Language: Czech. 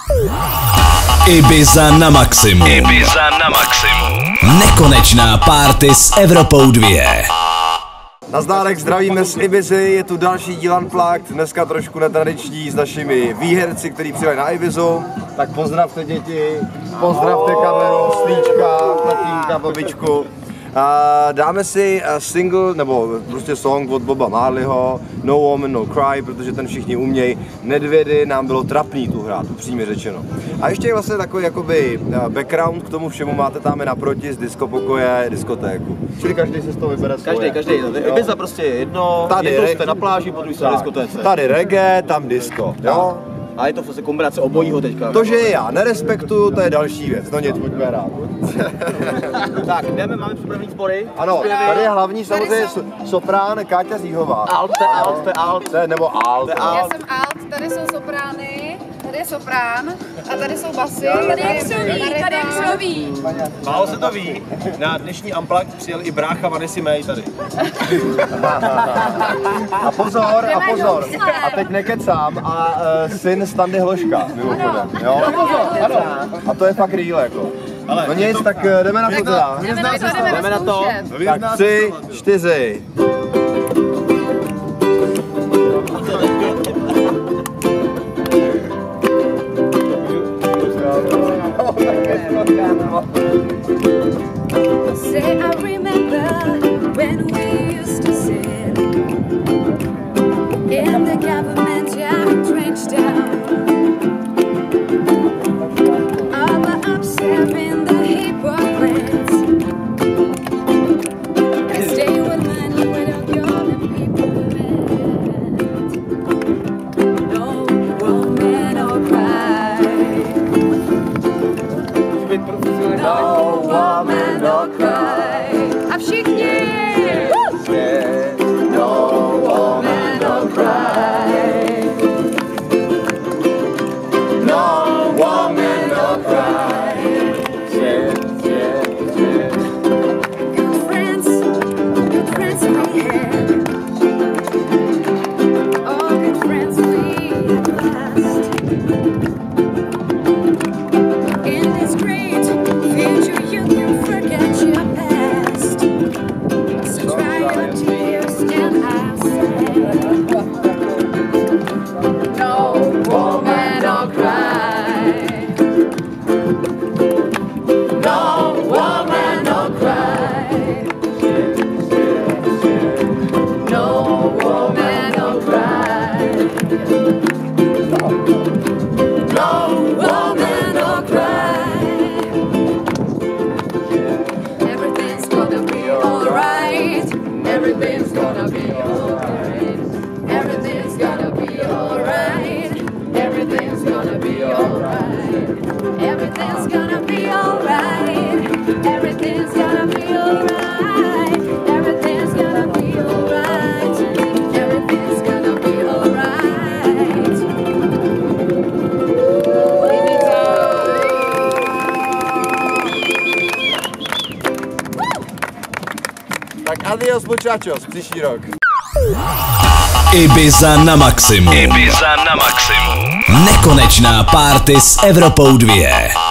Ibiza na maximum. Ibiza na maximum. Nekonečná party s Evropou 2. Nazdárek, zdravíme z Ibizy, je tu další díl Unplugged, dneska trošku netradiční s našimi výherci, kteří přijeli na Ibizu. Tak pozdravte děti, pozdravte kameru, Slíčka, tatínka, babičku. Dáme si single, nebo prostě song od Boba Marleyho, No Woman, No Cry, protože ten všichni umějí. Nedvědy nám bylo trapný tu hrát, upřímně řečeno. A ještě je vlastně takový jakoby background k tomu všemu máte tam naproti z diskopokoje, diskotéku. Čili každý si z toho vybere svoje. Každý. Ibiza prostě je jedno, jednou jste na pláži, potom jste na diskotéce. Tady reggae, tam disco, jo? A je to vlastně kombinace obojího teďka. To, že já nerespektuju, to je další věc, no nic, buďme rád. Tak, máme připravený sbory. Ano, tady je hlavní samozřejmě soprán Káťa Říhová. Alt. Nebo alt. Já jsem alt, tady jsou soprány, tady je soprán a tady jsou basy. Tady jak se ví. Málo se to ví, na dnešní Unplugged přijel i brácha Vanessy May tady. A pozor. A teď nekecám, a syn Standy Hloška, mimochodem, jo? A to je fakt real, jako. No nic, tak jdeme na to teda. Jdeme na to. Tak 3, 4. Say I remember when we used to sit in the government yard, drenched out. All the upstairs the hypocrites. Cause they will learn you without your people meant. No woman or cry. No woman or cry. A všichni! No woman or cry. No woman or cry. Good friends we had. Oh, good friends we lost. In this great future you can forget your past. So dry your tears and I say, no woman or cry. No woman or cry. No woman or cry. No woman or cry. Everything's gonna be alright. Everything's gonna be alright. Everything's gonna be alright. Everything's gonna be alright. Everything's gonna be alright. Everything's gonna be alright. Everything's gonna be alright. Everything's gonna be alright. Tak adios muchachos, příští rok. Ibiza na maximum. Ibiza na maximum. Nekonečná party s Evropou 2.